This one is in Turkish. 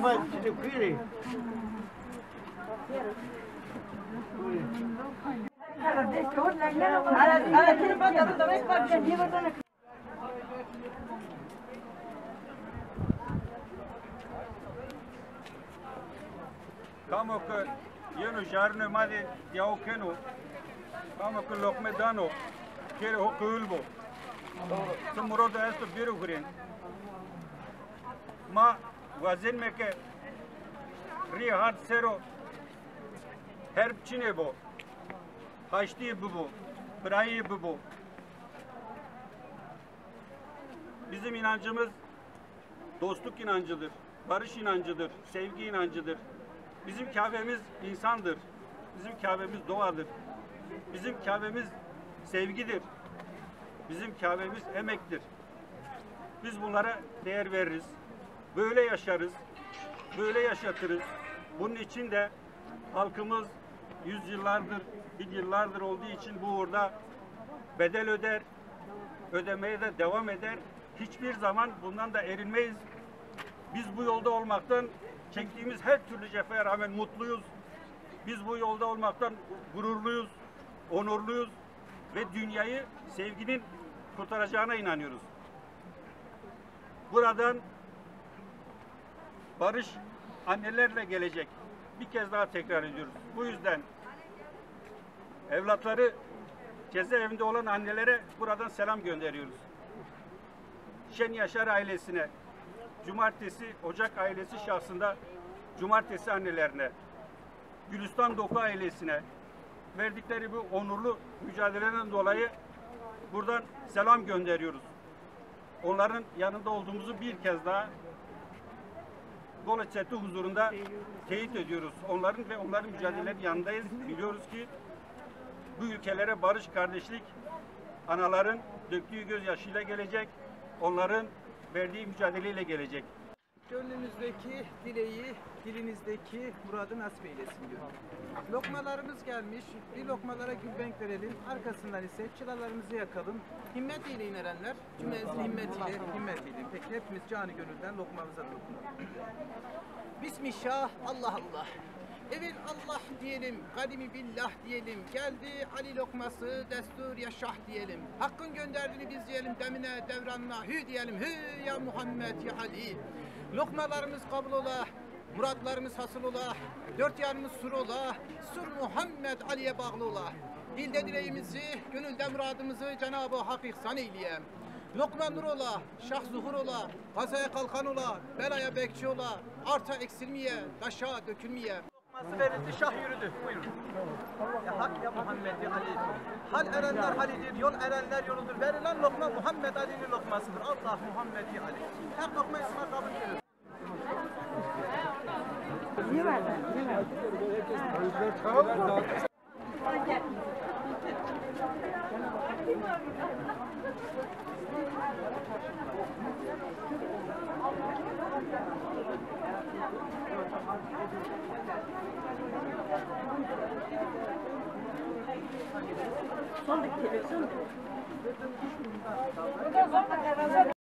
Kamo că eu jarno made diao keno, kamo că lokme dano, kere ho kulbo. To morodo esto biru gurin. Ma vazin me ke ri hat sero herb çine bo. Haşti bu. Bırayı bu. Bizim inancımız dostluk inancıdır, barış inancıdır, sevgi inancıdır. Bizim Kabe'miz insandır. Bizim Kabe'miz doğadır. Bizim Kabe'miz sevgidir. Bizim Kabe'miz emektir. Biz bunlara değer veririz. Böyle yaşarız. Böyle yaşatırız. Bunun için de halkımız yüzyıllardır, yıllardır olduğu için bu uğurda bedel öder, ödemeye de devam eder. Hiçbir zaman bundan da erinmeyiz. Biz bu yolda olmaktan, çektiğimiz her türlü cefaya rağmen mutluyuz. Biz bu yolda olmaktan gururluyuz, onurluyuz ve dünyayı sevginin kurtaracağına inanıyoruz. Buradan barış annelerle gelecek. Bir kez daha tekrar ediyoruz. Bu yüzden evlatları cezaevinde olan annelere buradan selam gönderiyoruz. Şen Yaşar ailesine, Cumartesi Ocak ailesi şahsında Cumartesi annelerine, Gülistan Doku ailesine verdikleri bu onurlu mücadeleden dolayı buradan selam gönderiyoruz. Onların yanında olduğumuzu bir kez daha Gola Çatı huzurunda teyit ediyoruz. Onların ve onların mücadelelerinin yanındayız. Biliyoruz ki bu ülkelere barış, kardeşlik anaların döktüğü gözyaşıyla gelecek. Onların verdiği mücadeleyle gelecek. Gönlünüzdeki dileği, dilinizdeki muradı nasip eylesin diyor. Lokmalarımız gelmiş, bir lokmalara gülbenk verelim, arkasından ise çıralarımızı yakalım. Himmet eyleyin erenler, cümlenizin himmetiyle himmet eyleyin. Peki hepimiz canı gönülden lokmamıza dokunalım. Bismillah, Allah Allah. Evvel Allah diyelim, kadimi billah diyelim, geldi Ali lokması, destur ya şah diyelim. Hakkın gönderdiğini biz diyelim, demine, devranına, hü diyelim, hü ya Muhammed ya Ali. Lokmalarımız kabul ola, muratlarımız hasıl ola, dört yanımız sur ola, sur Muhammed Ali'ye bağlı ola. Dilde dileğimizi, gönülde muradımızı Cenab-ı Hak ihsan eyleyem. Lokma nur ola, şah zuhur ola, gazaya kalkan ola, belaya bekçi ola, arta eksilmeye, taşa dökülmeye. Lokması verildi, şah yürüdü. Buyurun. Ya Hak ya Muhammed ya Ali. Hal erenler halidir, yol erenler yoludur. Verilen lokma Muhammed Ali'nin lokmasıdır. Allah Muhammed ya Ali. Her lokma isme kabul edilir. Niye verdin? Niye verdin? Son bir televizyon.